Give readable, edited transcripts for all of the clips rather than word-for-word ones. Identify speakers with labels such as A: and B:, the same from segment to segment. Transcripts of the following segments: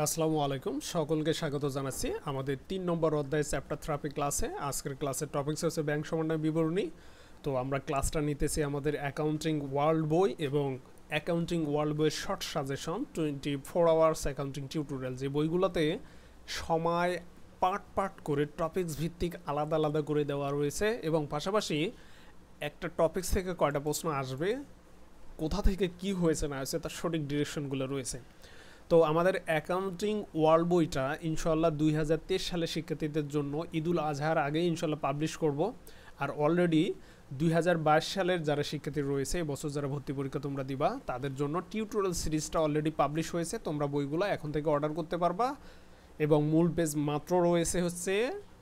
A: আসসালামু আলাইকুম, সকলকে স্বাগত জানাচ্ছি আমাদের ৩ নম্বর অধ্যায় চ্যাপ্টার থেরাপি ক্লাসে। আজকের ক্লাসের টপিকস হচ্ছে ব্যাংক সমন্বয় বিবরণী। তো আমরা ক্লাসটা নিতেছি আমাদের অ্যাকাউন্টিং ওয়ার্ল্ড বই এবং অ্যাকাউন্টিং ওয়ার্ল্ড বইয়ের short suggestion 24 hours accounting tutorial, যে বইগুলোতে সময় পার্ট পার্ট করে টপিকস ভিত্তিক আলাদা আলাদা করে দেওয়া রয়েছে এবং পাশাপাশি একটা টপিকস থেকে কয়টা প্রশ্ন আসবে, কোথা থেকে কি হয়েছে না হয়েছে তার সঠিক ডিরেকশনগুলো রয়েছে। তো আমাদের অ্যাকাউন্টিং ওয়ার্ল্ড বইটা ইনশাল্লাহ 2023 সালে শিক্ষার্থীদের জন্য ঈদুল আজহার আগেই ইনশাল্লাহ পাবলিশ করব। আর অলরেডি 2022 সালের যারা শিক্ষার্থী রয়েছে, এবছর যারা ভর্তি পরীক্ষা তোমরা দিবা, তাদের জন্য টিউটোরিয়াল সিরিজটা অলরেডি পাবলিশ হয়েছে। তোমরা বইগুলো এখন থেকে অর্ডার করতে পারবা এবং মূল পেজ মাত্র রয়েছে হচ্ছে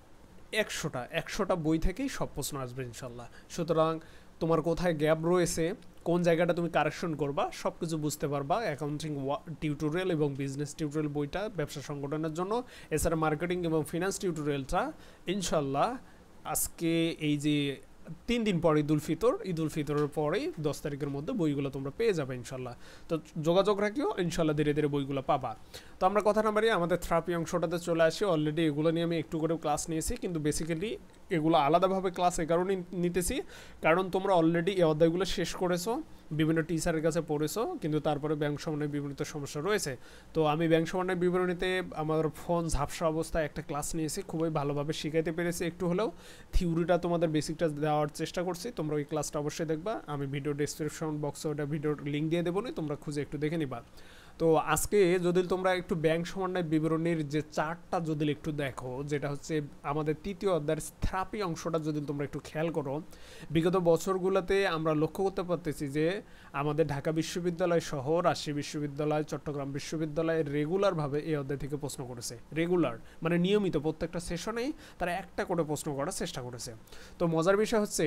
A: 100টা বই থেকেই সব প্রশ্ন আসবে ইনশাল্লাহ। সুতরাং তোমার কোথায় গ্যাপ রয়েছে, কোন জায়গাটা তুমি কারেকশন করবা, সব কিছু বুঝতে পারবা অ্যাকাউন্টিং টিউটোরিয়াল এবং বিজনেস টিউটোরিয়াল বইটা ব্যবসা সংগঠনের জন্য। এছাড়া মার্কেটিং এবং ফিনান্স টিউটোরিয়ালটা ইনশাল্লাহ আজকে এই যে 3 দিন পর ঈদুল ফিতরের পরেই 10 তারিখের মধ্যে বইগুলো তোমরা পেয়ে যাবে ইনশাল্লাহ। তো যোগাযোগ রাখিও, ইনশাল্লাহ ধীরে ধীরে বইগুলো পাবা। তো আমরা কথা না বাড়িয়ে আমাদের থেরাপি অংশটাতে চলে আসি। অলরেডি এগুলো নিয়ে আমি একটু করে ক্লাস নিয়েছি, কিন্তু বেসিক্যালি এগুলো আলাদাভাবে ক্লাস এ কারণে নিতেছি কারণ তোমরা অলরেডি এই অধ্যায়গুলো শেষ করেছো, বিভিন্ন টিচারের কাছে পড়েছো, কিন্তু তারপরে ব্যাংক সমন্বয় বিবরণীতে সমস্যা রয়েছে। তো আমি ব্যাংক সমন্বয় বিবরণীতে আমার ফোন ঝাপসা অবস্থায় একটা ক্লাস নিয়েছি, খুবই ভালোভাবে শিখাইতে পেরেছি। একটু হলেও থিওরিটা তোমাদের বেসিকটা দেওয়ার চেষ্টা করছি। তোমরা ওই ক্লাসটা অবশ্যই দেখবা, আমি ভিডিও ডেসক্রিপশন বক্সে ওটা ভিডিওর লিঙ্ক দিয়ে দেবো, তোমরা খুঁজে একটু দেখে নিবা। তো আজকে যদি তোমরা একটু ব্যাংক সমন্বয় বিবরণীর যে চার্টটা যদি একটু দেখো, যেটা হচ্ছে আমাদের 3য় অধ্যায়ের থেরাপি অংশটা যদি তোমরা একটু খেয়াল করো, বিগত বছরগুলোতে আমরা লক্ষ্য করতে পারতেছি যে আমাদের ঢাকা বিশ্ববিদ্যালয় সহ রাজশাহী বিশ্ববিদ্যালয়, চট্টগ্রাম বিশ্ববিদ্যালয় রেগুলারভাবে এই অধ্যায় থেকে প্রশ্ন করেছে। রেগুলার মানে নিয়মিত প্রত্যেকটা সেশনেই তারা একটা করে প্রশ্ন করার চেষ্টা করেছে। তো মজার বিষয় হচ্ছে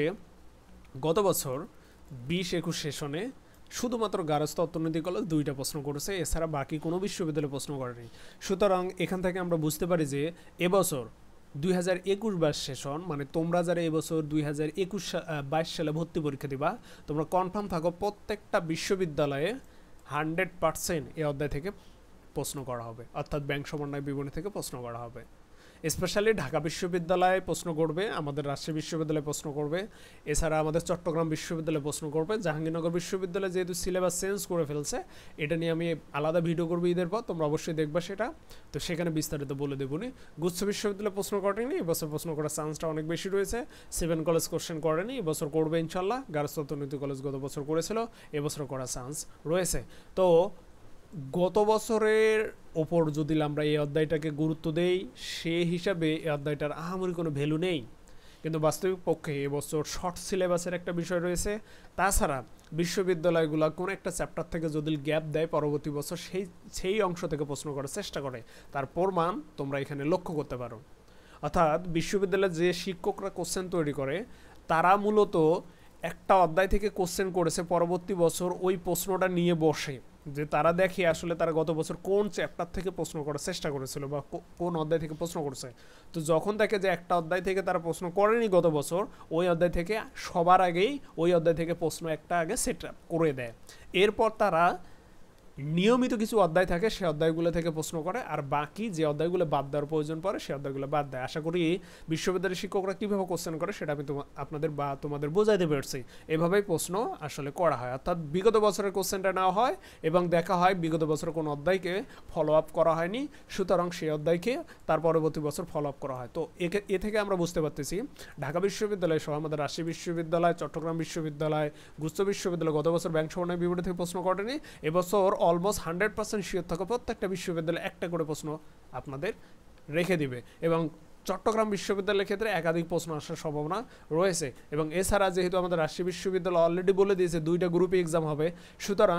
A: গত বছর 20-21 সেশনে শুধুমাত্র গার্হস্থ্য অর্থনীতি কলেজ 2টা প্রশ্ন করেছে, এছাড়া বাকি কোনো বিশ্ববিদ্যালয় প্রশ্ন করেনি। সুতরাং এখান থেকে আমরা বুঝতে পারি যে এবছর 2021-22 সেশন, মানে তোমরা যারা এবছর 2021-22 সালে ভর্তি পরীক্ষা দিবা, তোমরা কনফার্ম থাকো প্রত্যেকটা বিশ্ববিদ্যালয়ে 100% এই অধ্যায় থেকে প্রশ্ন করা হবে, অর্থাৎ ব্যাংক সমন্বয় বিবরণী থেকে প্রশ্ন করা হবে। স্পেশালি ঢাকা বিশ্ববিদ্যালয়ে প্রশ্ন করবে, আমাদের রাজশাহী বিশ্ববিদ্যালয়ে প্রশ্ন করবে, এছাড়া আমাদের চট্টগ্রাম বিশ্ববিদ্যালয়ে প্রশ্ন করবে। জাহাঙ্গীরনগর বিশ্ববিদ্যালয়ে যেহেতু সিলেবাস চেঞ্জ করে ফেলছে, এটা নিয়ে আমি আলাদা ভিডিও করবো ঈদের পর, তোমরা অবশ্যই দেখবা সেটা। তো সেখানে বিস্তারিত বলে দেবনি। গুচ্ছ বিশ্ববিদ্যালয়ে প্রশ্ন করেনি, এবছর প্রশ্ন করার চান্সটা অনেক বেশি রয়েছে। 7 কলেজ কোশ্চেন করেনি, এবছর করবে ইনশাল্লাহ। গার্হস্থ্য অর্থনীতি কলেজ গত বছর করেছিল, এবছর করার চান্স রয়েছে। তো গত বছরের ওপর যদি আমরা এই অধ্যায়টাকে গুরুত্ব দেই, সে হিসাবে এই অধ্যায়টার আহামরি কোনো ভ্যালু নেই, কিন্তু বাস্তবিক পক্ষে এবছর শর্ট সিলেবাসের একটা বিষয় রয়েছে। তাছাড়া বিশ্ববিদ্যালয়গুলো কোনো একটা চ্যাপ্টার থেকে যদি গ্যাপ দেয়, পরবর্তী বছর সেই অংশ থেকে প্রশ্ন করার চেষ্টা করে, তার প্রমাণ তোমরা এখানে লক্ষ্য করতে পারো। অর্থাৎ বিশ্ববিদ্যালয়ে যে শিক্ষকরা কোশ্চেন তৈরি করে, তারা মূলত একটা অধ্যায় থেকে কোশ্চেন করেছে, পরবর্তী বছর ওই প্রশ্নটা নিয়ে বসে, যে তারা দেখে আসলে তারা গত বছর কোন চ্যাপ্টার থেকে প্রশ্ন করার চেষ্টা করেছিল বা কোন অধ্যায় থেকে প্রশ্ন করছে। তো যখন দেখে যে একটা অধ্যায় থেকে তারা প্রশ্ন করেনি গত বছর, ওই অধ্যায় থেকে সবার আগেই ওই অধ্যায় থেকে প্রশ্ন একটা আগে সেট আপ করে দেয়। এরপর তারা নিয়মিত কিছু অধ্যায় থাকে, সেই অধ্যায়গুলো থেকে প্রশ্ন করে, আর বাকি যে অধ্যায়গুলো বাদ দেওয়ার প্রয়োজন পড়ে সেই অধ্যায়গুলো বাদ দেয়। আশা করি বিশ্ববিদ্যালয়ের শিক্ষকরা কীভাবে কোশ্চেন করে সেটা আমি আপনাদের বা তোমাদের বোঝাইতে পারছি। এভাবেই প্রশ্ন আসলে করা হয়, অর্থাৎ বিগত বছরের কোশ্চেনটা নেওয়া হয় এবং দেখা হয় বিগত বছরের কোনো অধ্যায়কে ফলো আপ করা হয়নি, সুতরাং সেই অধ্যায়কে তার পরবর্তী বছর ফলো আপ করা হয়। তো এ থেকে আমরা বুঝতে পারতেছি ঢাকা বিশ্ববিদ্যালয় সহ আমাদের রাজশাহী বিশ্ববিদ্যালয়, চট্টগ্রাম বিশ্ববিদ্যালয়, গুচ্ছ বিশ্ববিদ্যালয় গত বছর ব্যাংক সমন্বয় বিবরণী থেকে প্রশ্ন করেনি। এবছর অলমোস্ট 100% শিওর থাকো প্রত্যেকটা বিশ্ববিদ্যালয়ে একটা করে প্রশ্ন আপনাদের রেখে দিবে, এবং চট্টগ্রাম বিশ্ববিদ্যালয়ের ক্ষেত্রে একাধিক প্রশ্ন আসার সম্ভাবনা রয়েছে। এবং এছাড়া যেহেতু আমাদের রাজশাহী বিশ্ববিদ্যালয় অলরেডি বলে দিয়েছে 2টা গ্রুপে এক্সাম হবে, সুতরাং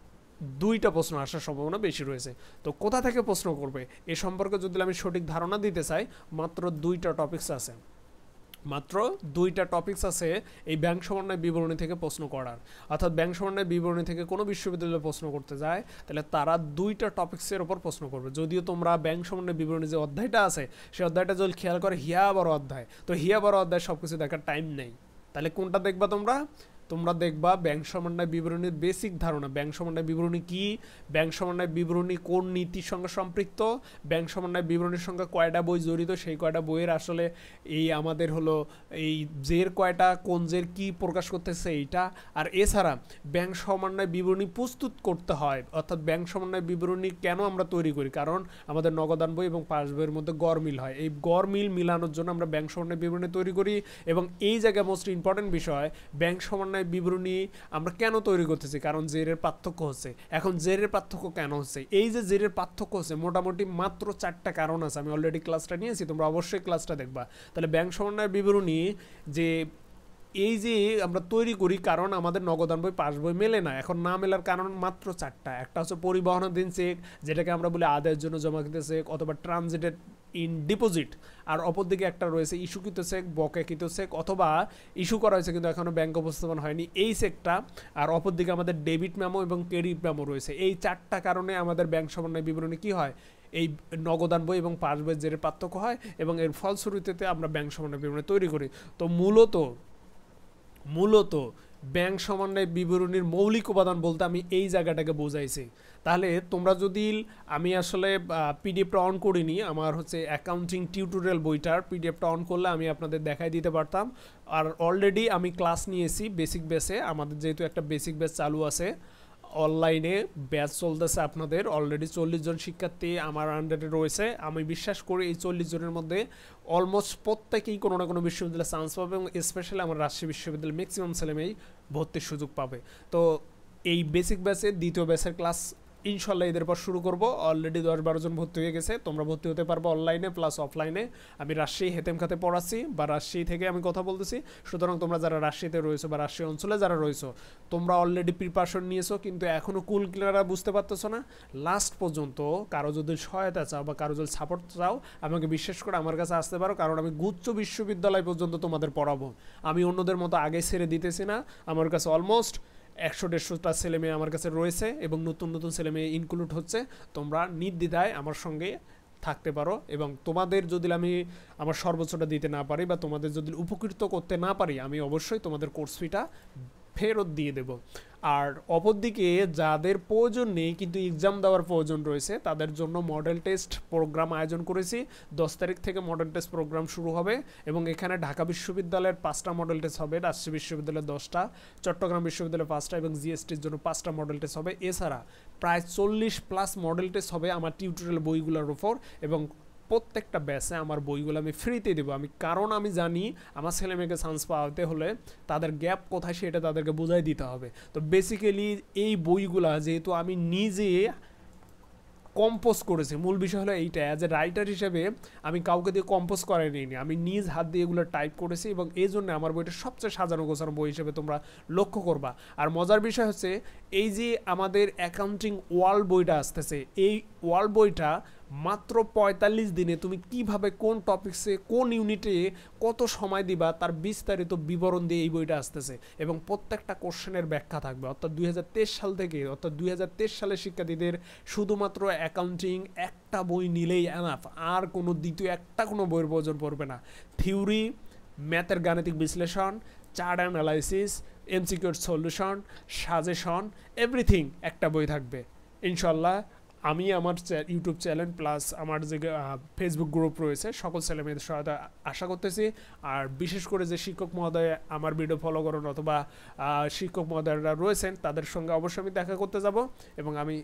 A: 2টা প্রশ্ন আসার সম্ভাবনা বেশি রয়েছে। তো কোথা থেকে প্রশ্ন করবে এ সম্পর্কে যদি আমি সঠিক ধারণা দিতে চাই, মাত্র 2টা টপিকস আছে, মাত্র 2টা টপিকস আছে এই ব্যাংক সমন্বয় বিবরণী থেকে প্রশ্ন করার। অর্থাৎ ব্যাংক সমন্বয় বিবরণী থেকে কোনো বিশ্ববিদ্যালয়ে প্রশ্ন করতে যায়, তাহলে তারা 2টা টপিক্সের ওপর প্রশ্ন করবে। যদিও তোমরা ব্যাংক সমন্বয় বিবরণী যে অধ্যায়টা আছে, সেই অধ্যায়টা যদি খেয়াল করে হিয়া বড় অধ্যায়, তো হিয়া বড় অধ্যায় সব কিছু দেখার টাইম নেই। তাহলে কোনটা দেখবা তোমরা? তোমরা দেখবা ব্যাংক সমন্বয় বিবরণীর বেসিক ধারণা, ব্যাংক সমন্বয় বিবরণী কি, ব্যাংক সমন্বয় বিবরণী কোন নীতির সঙ্গে সম্পৃক্ত, ব্যাংক সমন্বয় বিবরণীর সঙ্গে কয়টা বই জড়িত, সেই কয়টা বইয়ের আসলে এই আমাদের হলো এই জের কয়টা, কোন জের কি প্রকাশ করতেছে এইটা। আর এছাড়া ব্যাংক সমন্বয় বিবরণী প্রস্তুত করতে হয়, অর্থাৎ ব্যাংক সমন্বয় বিবরণী কেন আমরা তৈরি করি, কারণ আমাদের নগদান বই এবং পাস বইয়ের মধ্যে গড় মিল হয়, এই গড় মিল মিলানোর জন্য আমরা ব্যাংক সমন্বয় বিবরণী তৈরি করি। এবং এই জায়গায় মোস্ট ইম্পর্টেন্ট বিষয়, ব্যাংক সমন্বয় বিবরণী আমরা কেন তৈরি করতেছি, কারণ জেরের পার্থক্য হচ্ছে। এখন জেরের পার্থক্য কেন হচ্ছে, এই যে জেরের পার্থক্য হচ্ছে মোটামুটি মাত্র 4টা কারণ আছে, আমি অলরেডি ক্লাসটা নিয়েছি, তোমরা অবশ্যই ক্লাসটা দেখবা। তাহলে ব্যাংক সমন্বয় বিবরণী যে এই যে আমরা তৈরি করি, কারণ আমাদের নগদান বই পাস বই মেলে না। এখন না মেলার কারণ মাত্র 4টা। একটা হচ্ছে পরিবহনাধীন চেক, যেটাকে আমরা বলি আদায়ের জন্য জমাকৃত চেক অথবা ট্রানজিটেড ইন ডিপোজিট, আর অপরদিকে একটা রয়েছে ইস্যুকৃত চেক, বকেকৃত চেক অথবা ইস্যু করা হয়েছে কিন্তু এখনও ব্যাংক উপস্থাপন হয়নি, এই চেকটা। আর অপরদিকে আমাদের ডেবিট মেমো এবং ক্রেডিট মেমো রয়েছে। এই 4টা কারণে আমাদের ব্যাংক সমন্বয় বিবরণী কী হয়, এই নগদান বই এবং পাস বইয়ের জেরের পার্থক্য হয়, এবং এর ফলশ্রুতিতে আমরা ব্যাংক সমন্বয় বিবরণী তৈরি করি। তো মূলত ব্যাংক সমন্বয় বিবরণীর মৌলিক উপাদান বলতে আমি এই জায়গাটাকে বোঝাইছি। তাহলে তোমরা যদি, আমি আসলে পিডিএফটা অন করিনি, আমার হচ্ছে অ্যাকাউন্টিং টিউটোরিয়াল বইটার পিডিএফটা অন করলে আমি আপনাদের দেখাই দিতে পারতাম। আর অলরেডি আমি ক্লাস নিয়েছি বেসিক বেসে, আমাদের যেহেতু একটা বেসিক বেস চালু আছে, অনলাইনে ব্যাচ চলতেছে আপনাদের, অলরেডি 40 জন শিক্ষার্থী আমার আন্ডারে রয়েছে। আমি বিশ্বাস করি এই 40 জনের মধ্যে অলমোস্ট প্রত্যেকেই কোনো না কোনো বিশ্ববিদ্যালয়ে চান্স পাবে, এবং স্পেশালি আমার রাজশাহী বিশ্ববিদ্যালয়ে ম্যাক্সিমাম ছেলেমেয়েই ভর্তির সুযোগ পাবে। তো এই বেসিক ব্যাচে দ্বিতীয় ব্যাচের ক্লাস ইনশাল্লাহ এদের পর শুরু করব। অলরেডি 10-12 জন ভর্তি হয়ে গেছে, তোমরা ভর্তি হতে পারবো অনলাইনে প্লাস অফলাইনে। আমি রাজশাহী হেতেম খাতে পড়াচ্ছি বা রাজশাহী থেকে আমি কথা বলতেছি, সুতরাং তোমরা যারা রাজশাহীতে রয়েছো বা রাজশাহী অঞ্চলে যারা রয়েছো, তোমরা অলরেডি প্রিপারেশন নিয়েছো কিন্তু এখনও কুল ক্লিয়ারা বুঝতে পারতেছো না। লাস্ট পর্যন্ত কারো যদি সহায়তা চাও বা কারো যদি সাপোর্ট চাও, আমাকে বিশ্বাস করে আমার কাছে আসতে পারো, কারণ আমি গুচ্ছ বিশ্ববিদ্যালয় পর্যন্ত তোমাদের পড়াবো। আমি অন্যদের মতো আগে ছেড়ে দিতেছি না, আমার কাছে অলমোস্ট 100-150টা ছেলেমেয়ে আমার কাছে রয়েছে এবং নতুন নতুন ছেলেমেয়ে ইনক্লুড হচ্ছে। তোমরা নির্দ্বিধায় আমার সঙ্গে থাকতে পারো, এবং তোমাদের যদি আমি আমার সর্বোচ্চটা দিতে না পারি বা তোমাদের যদি উপকৃত করতে না পারি, আমি অবশ্যই তোমাদের কোর্স ফিটা ফেরত দিয়ে দেব। আর অপরদিকে যাদের প্রয়োজন নেই কিন্তু এক্সাম দেওয়ার প্রয়োজন রয়েছে, তাদের জন্য মডেল টেস্ট প্রোগ্রাম আয়োজন করেছি। 10 তারিখ থেকে মডেল টেস্ট প্রোগ্রাম শুরু হবে, এবং এখানে ঢাকা বিশ্ববিদ্যালয়ের 5টা মডেল টেস্ট হবে, রাজশাহী বিশ্ববিদ্যালয়ের 10টা, চট্টগ্রাম বিশ্ববিদ্যালয়ের 5টা এবং জিএসটির জন্য 5টা মডেল টেস্ট হবে। এছাড়া প্রায় 40+ মডেল টেস্ট হবে আমার টিউটোরিয়াল বইগুলোর উপর, এবং প্রত্যেকটা ব্যাচে আমার বইগুলো আমি ফ্রিতে দেবো। কারণ আমি জানি আমার ছেলে মেয়েকে চান্স পাওয়াতে হলে তাদের গ্যাপ কোথায় সেটা তাদেরকে বোঝাই দিতে হবে। তো বেসিক্যালি এই বইগুলা যেহেতু আমি নিজে কম্পোজ করেছি, মূল বিষয় হলো এইটা, অ্যাজ এ রাইটার হিসেবে আমি কাউকে দিয়ে কম্পোজ করাই নিইনি, আমি নিজ হাত দিয়ে এগুলো টাইপ করেছি, এবং এই জন্য আমার বইটা সবচেয়ে সাজানো গোছানো বই হিসেবে তোমরা লক্ষ্য করবা। আর মজার বিষয় হচ্ছে এই যে আমাদের অ্যাকাউন্টিং ওয়ার্ল্ড বইটা আসতেছে, এই ওয়ার্ল্ড বইটা মাত্র 45 দিনে তুমি কিভাবে কোন টপিকসে কোন ইউনিটে কত সময় দিবা তার বিস্তারিত বিবরণ দিয়ে এই বইটা আসতেছে, এবং প্রত্যেকটা কোশ্চেনের ব্যাখ্যা থাকবে। অর্থাৎ 2023 সাল থেকে, অর্থাৎ 2023 সালের শিক্ষার্থীদের শুধুমাত্র অ্যাকাউন্টিং একটা বই নিলেই এনাফ, আর কোনো দ্বিতীয় কোনো বইয়ের প্রয়োজন পড়বে না। থিওরি, ম্যাথের গাণিতিক বিশ্লেষণ, চার্ট অ্যানালাইসিস, এমসিকিউর সলিউশন, সাজেশন, এভরিথিং একটা বই থাকবে ইনশাল্লাহ। আমি আমার ইউটিউব চ্যানেল প্লাস আমার যে ফেসবুক গ্রুপ রয়েছে সকল ছেলেমেয়েদের সহায়তা আশা করতেছি। আর বিশেষ করে যে শিক্ষক মহোদয় আমার ভিডিও ফলো করেন অথবা শিক্ষক মহোদয়রা রয়েছেন, তাদের সঙ্গে অবশ্যই আমি দেখা করতে যাব, এবং আমি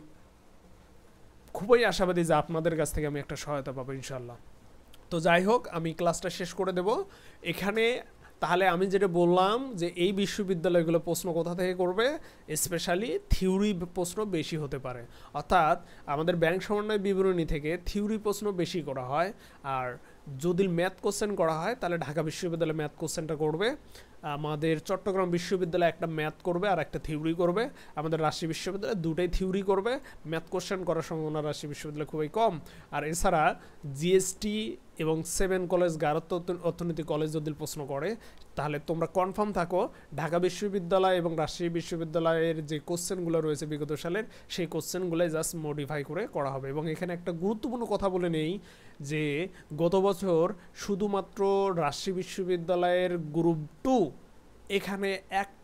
A: খুবই আশাবাদী যে আপনাদের কাছ থেকে আমি একটা সহায়তা পাবো ইনশাল্লাহ। তো যাই হোক, আমি ক্লাসটা শেষ করে দেব এখানে। তাহলে আমি যেটা বললাম যে এই বিশ্ববিদ্যালয়গুলো প্রশ্ন কোথা থেকে করবে, স্পেশালি থিওরি প্রশ্ন বেশি হতে পারে, অর্থাৎ আমাদের ব্যাংক সমন্বয় বিবরণী থেকে থিওরি প্রশ্ন বেশি করা হয়। আর যদি ম্যাথ কোশ্চেন করা হয় তাহলে ঢাকা বিশ্ববিদ্যালয় ম্যাথ কোশ্চেনটা করবে, আমাদের চট্টগ্রাম বিশ্ববিদ্যালয় একটা ম্যাথ করবে আর একটা থিওরি করবে, আমাদের রাজশাহী বিশ্ববিদ্যালয় দুটাই থিওরি করবে, ম্যাথ কোশ্চেন করার সম্ভাবনা রাজশাহী বিশ্ববিদ্যালয় খুবই কম। আর এছাড়া জিএসটি এবং 7 কলেজ গারত্ব অর্থনীতি কলেজ যদি প্রশ্ন করে, তাহলে তোমরা কনফার্ম থাকো ঢাকা বিশ্ববিদ্যালয় এবং রাজশাহী বিশ্ববিদ্যালয়ের যে কোশ্চেনগুলো রয়েছে বিগত সালের, সেই কোশ্চেনগুলোই জাস্ট মডিফাই করে করা হবে। এবং এখানে একটা গুরুত্বপূর্ণ কথা বলে নেই যে গত বছর শুধুমাত্র রাজশাহী বিশ্ববিদ্যালয়ের গ্রুপ 2 এখানে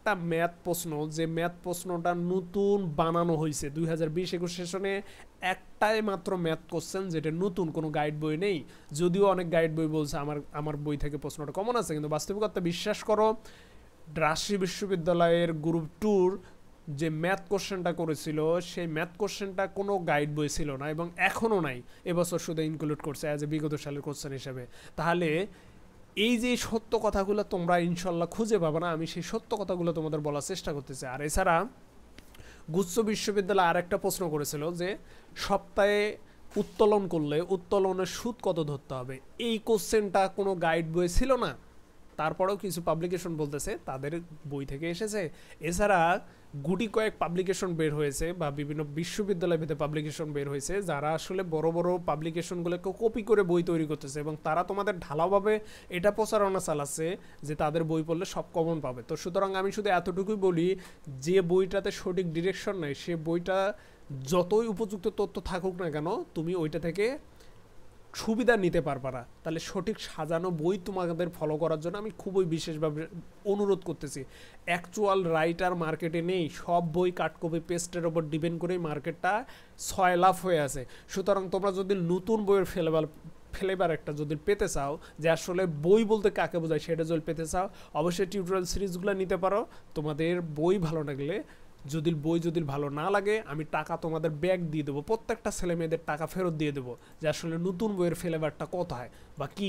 A: একটা ম্যাথ প্রশ্ন, যে ম্যাথ প্রশ্নটা নতুন বানানো হয়েছে 2020-21 সেশনে, একটাই মাত্র ম্যাথ কোশ্চেন যেটা নতুন, কোনো গাইড বই নেই। যদিও অনেক গাইড বই বলছে আমার বই থেকে প্রশ্নটা কমন আছে, কিন্তু বাস্তবিকতা বিশ্বাস করো, রাজশাহী বিশ্ববিদ্যালয়ের গ্রুপ 2-র যে ম্যাথ কোশ্চেনটা করেছিল সেই ম্যাথ কোশ্চেনটা কোনো গাইড বই ছিল না এবং এখনও নাই, এবছর শুধু ইনক্লুড করছে অ্যাজ এ বিগত সালের কোশ্চেন হিসেবে। তাহলে এই যে সত্য কথাগুলো তোমরা ইনশাল্লাহ খুঁজে পাবে না, আমি সেই সত্য কথাগুলো তোমাদের বলার চেষ্টা করতেছি। আর এছাড়া গুচ্ছ বিশ্ববিদ্যালয় আরেকটা প্রশ্ন করেছিল যে সপ্তাহে উত্তোলন করলে উত্তোলনের সুদ কত ধরতে হবে, এই কোশ্চেনটা কোনো গাইড বই ছিল না, তারপরেও কিছু পাবলিকেশন বলতেছে তাদের বই থেকে এসেছে। এছাড়া গুটি কয়েক পাবলিকেশন বের হয়েছে বা বিভিন্ন বিশ্ববিদ্যালয় ভেদে পাবলিকেশন বের হয়েছে যারা আসলে বড় বড় পাবলিকেশনগুলোকে কপি করে বই তৈরি করতেছে এবং তারা তোমাদের ঢালাওভাবে এটা প্রচারণা চালাচ্ছে যে তাদের বই পড়লে সব কমন পাবে। তো সুতরাং আমি শুধু এতটুকুই বলি, যে বইটাতে সঠিক ডিরেকশন নেই সে বইটা যতই উপযুক্ত তথ্য থাকুক না কেন তুমি ওইটা থেকে সুবিধা নিতে পারবা না। তাহলে সঠিক সাজানো বই তোমাদের ফলো করার জন্য আমি খুবই বিশেষভাবে অনুরোধ করতেছি। অ্যাকচুয়াল রাইটার মার্কেটে নেই, সব বই কাটকপি পেস্টের ওপর ডিপেন্ড করেই মার্কেটটা ছয়লাভ হয়ে আছে। সুতরাং তোমরা যদি নতুন বইয়ের ফ্লেভার একটা যদি পেতে চাও, যে আসলে বই বলতে কাকে বোঝায় সেটা যদি পেতে চাও, অবশ্যই টিউটোরিয়াল সিরিজগুলো নিতে পারো। তোমাদের বই ভালো লাগলে, যদি ভালো না লাগে আমি টাকা তোমাদের ব্যাক দিয়ে দেবো, প্রত্যেকটা ছেলে মেয়েদের টাকা ফেরত দিয়ে দেবো, যে আসলে নতুন বইয়ের ফ্লেভারটা কোথায় বা কি।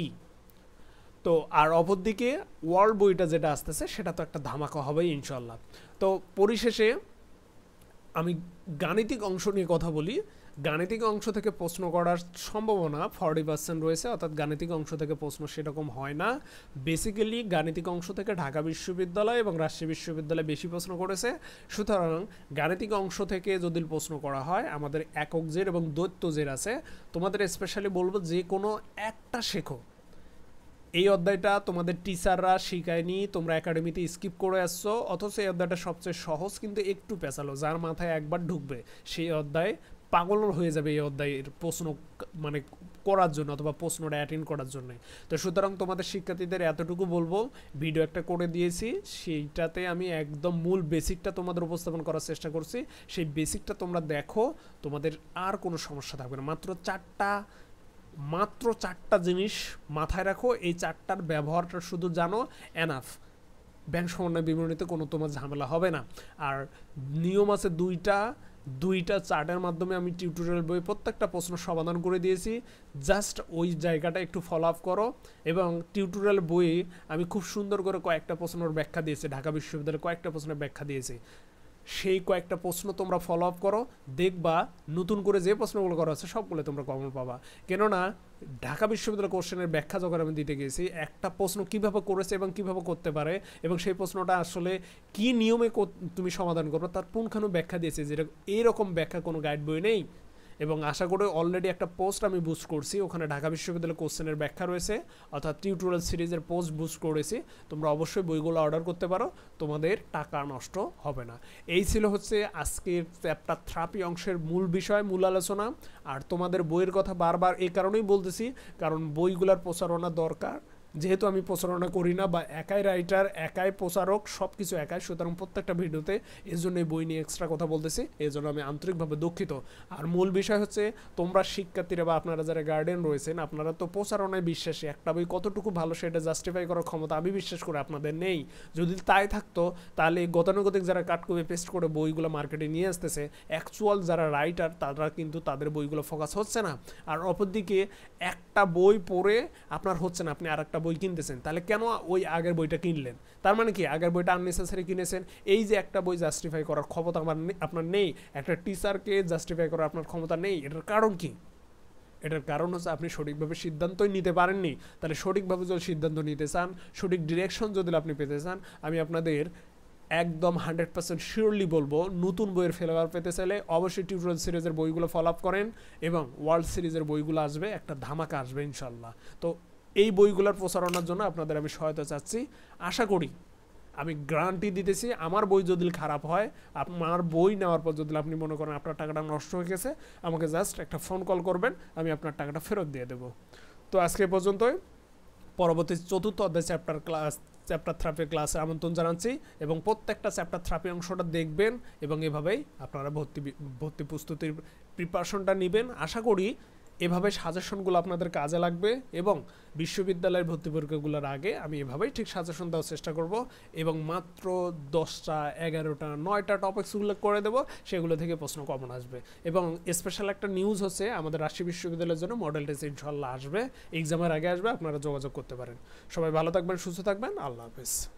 A: তো আর অপরদিকে ওয়ার্ল্ড বইটা যেটা আসতেছে সেটা তো একটা ধামাকা হবেই ইনশাল্লাহ। তো পরিশেষে আমি গাণিতিক অংশ নিয়ে কথা বলি। গাণিতিক অংশ থেকে প্রশ্ন করার সম্ভাবনা 40% রয়েছে, অর্থাৎ গাণিতিক অংশ থেকে প্রশ্ন সেরকম হয় না। বেসিক্যালি গাণিতিক অংশ থেকে ঢাকা বিশ্ববিদ্যালয় এবং রাজশাহী বিশ্ববিদ্যালয় বেশি প্রশ্ন করেছে। সুতরাং গাণিতিক অংশ থেকে যদি প্রশ্ন করা হয়, আমাদের একক জের এবং দ্বৈত জের আছে, তোমাদের স্পেশালি বলবো যে কোনো একটা শেখো। এই অধ্যায়টা তোমাদের টিচাররা শিখায়নি, তোমরা একাডেমিতে স্কিপ করে আসছো, অথচ এই অধ্যায়টা সবচেয়ে সহজ কিন্তু একটু পেঁচালো। যার মাথায় একবার ঢুকবে সেই অধ্যায় পাগল হয়ে যাবে এই অধ্যায়ের প্রশ্ন মানে করার জন্য অথবা প্রশ্নটা অ্যাটেন্ড করার জন্য। তো সুতরাং তোমাদের শিক্ষার্থীদের এতটুকু বলবো, ভিডিও একটা করে দিয়েছি, সেইটাতে আমি একদম মূল বেসিকটা তোমাদের উপস্থাপন করার চেষ্টা করছি। সেই বেসিকটা তোমরা দেখো, তোমাদের আর কোনো সমস্যা থাকবে না। মাত্র চারটা জিনিস মাথায় রাখো, এই চারটার ব্যবহারটা শুধু জানো, এনাফ। ব্যাংক সমন্বয় বিবরণীতে কোনো তোমার ঝামেলা হবে না। আর নিয়ম আছে দুইটা চার্টের মাধ্যমে আমি টিউটোরিয়াল বই প্রত্যেকটা প্রশ্ন সমাধান করে দিয়েছি, জাস্ট ওই জায়গাটা একটু ফলো আপ করো। এবং টিউটোরিয়াল বইয়ে আমি খুব সুন্দর করে কয়েকটা প্রশ্নের ব্যাখ্যা দিয়েছি, ঢাকা বিশ্ববিদ্যালয়ে কয়েকটা প্রশ্নের ব্যাখ্যা দিয়েছি, সেই কয়েকটা প্রশ্ন তোমরা ফলো আপ করো, দেখবা নতুন করে যে প্রশ্নগুলো করা হচ্ছে সবগুলো তোমরা কমন পাবা। কেননা ঢাকা বিশ্ববিদ্যালয় কোশ্চেনের ব্যাখ্যা যখন আমি দিতে গেছি, একটা প্রশ্ন কিভাবে করেছে এবং কিভাবে করতে পারে এবং সেই প্রশ্নটা আসলে কি নিয়মে তুমি সমাধান করবে তার পুঙ্খানু ব্যাখ্যা দিয়েছে, যেটা এইরকম ব্যাখ্যা কোনো গাইড বই নেই। এবং আশা করি অলরেডি একটা পোস্ট আমি বুস্ট করছি, ওখানে ঢাকা বিশ্ববিদ্যালয় কোশ্চেনের ব্যাখ্যা রয়েছে, অর্থাৎ টিউটোরিয়াল সিরিজের পোস্ট বুস্ট করেছি। তোমরা অবশ্যই বইগুলো অর্ডার করতে পারো, তোমাদের টাকা নষ্ট হবে না। এই ছিল হচ্ছে আজকের চ্যাপ্টার থেরাপি অংশের মূল বিষয়, মূল আলোচনা। আর তোমাদের বইয়ের কথা বারবার এই কারণেই বলতেছি, কারণ বইগুলোর প্রচারণা দরকার। যেহেতু আমি প্রচারণা করি না বা একাই রাইটার, একাই প্রচারক, সব কিছু একাই, সুতরাং প্রত্যেকটা ভিডিওতে এই জন্য বই নিয়ে এক্সট্রা কথা বলতেছি, এই জন্য আমি আন্তরিকভাবে দুঃখিত। আর মূল বিষয় হচ্ছে তোমরা শিক্ষার্থীরা বা আপনারা যারা গার্ডিয়ান রয়েছেন, আপনারা তো প্রচারণায় বিশ্বাসী, একটা বই কতটুকু ভালো সেটা জাস্টিফাই করার ক্ষমতা আমি বিশ্বাস করি আপনাদের নেই। যদি তাই থাকতো তাহলে গতানুগতিক যারা কাট করে পেস্ট করে বইগুলো মার্কেটে নিয়ে আসতেছে, অ্যাকচুয়াল যারা রাইটার তারা কিন্তু তাদের বইগুলো ফোকাস হচ্ছে না। আর অপরদিকে একটা বই পড়ে আপনার হচ্ছে না, আপনি আরেকটা বই কিনতেছেন, তাহলে কেন ওই আগের বইটা কিনলেন? তার মানে কি আগের বইটা আননেসেসারি কিনেছেন। এই যে একটা বই জাস্টিফাই করার ক্ষমতা আপনার নেই, একটা টিচারকে জাস্টিফাই করার আপনার ক্ষমতা নেই, এটার কারণ কি? এটার কারণ হচ্ছে আপনি সঠিকভাবে সিদ্ধান্তই নিতে পারেননি। তাহলে সঠিকভাবে যদি সিদ্ধান্ত নিতে চান, সঠিক ডিরেকশন যদি আপনি পেতে চান, আমি আপনাদের একদম 100% শিওরলি বলবো, নতুন বইয়ের ফ্লেভার পেতে চাইলে অবশ্যই টিউটোরিয়াল সিরিজের বইগুলো ফলো আপ করেন এবং ওয়ার্ল্ড সিরিজের বইগুলো আসবে, একটা ধামাকা আসবে ইনশাল্লাহ। তো এই বইগুলোর প্রচারণার জন্য আপনাদের আমি সহায়তা চাচ্ছি। আশা করি, আমি গ্যারান্টি দিতেছি, আমার বই যদি খারাপ হয়, আপনার বই নেওয়ার পর যদি আপনি মনে করেন আপনার টাকাটা নষ্ট হয়ে গেছে, আমাকে জাস্ট একটা ফোন কল করবেন, আমি আপনার টাকাটা ফেরত দিয়ে দেবো। তো আজকে পর্যন্তই। পরবর্তী চতুর্থ অধ্যায় চ্যাপ্টার থেরাপি ক্লাসে আমন্ত্রণ জানাচ্ছি এবং প্রত্যেকটা চ্যাপ্টার থেরাপি অংশটা দেখবেন এবং এভাবেই আপনারা ভর্তি প্রস্তুতির প্রিপারেশনটা নেবেন। আশা করি এভাবে সাজেশনগুলো আপনাদের কাজে লাগবে এবং বিশ্ববিদ্যালয়ের ভর্তি পরীক্ষাগুলোর আগে আমি এভাবেই ঠিক সাজেশন দেওয়ার চেষ্টা করব এবং মাত্র 10টা 11টা 9টা টপিকসগুলো করে দেব, সেগুলো থেকে প্রশ্ন কমন আসবে। এবং স্পেশাল একটা নিউজ হচ্ছে আমাদের রাজশাহী বিশ্ববিদ্যালয়ের জন্য মডেল টেস্ট ইনশাল্লাহ আসবে, এক্সামের আগে আসবে, আপনারা যোগাযোগ করতে পারেন। সবাই ভালো থাকবেন, সুস্থ থাকবেন, আল্লাহ হাফেজ।